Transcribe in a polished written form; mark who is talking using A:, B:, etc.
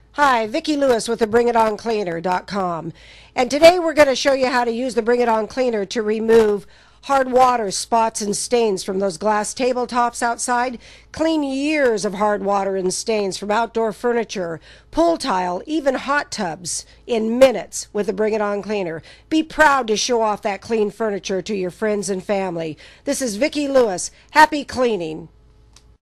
A: Hi, Vicki Lewis with the BringItOnCleaner.com. And today we're going to show you how to use the Bring It On Cleaner to remove hard water spots and stains from those glass tabletops outside. Clean years of hard water and stains from outdoor furniture, pool tile, even hot tubs in minutes with the Bring It On Cleaner. Be proud to show off that clean furniture to your friends and family. This is Vicki Lewis. Happy cleaning.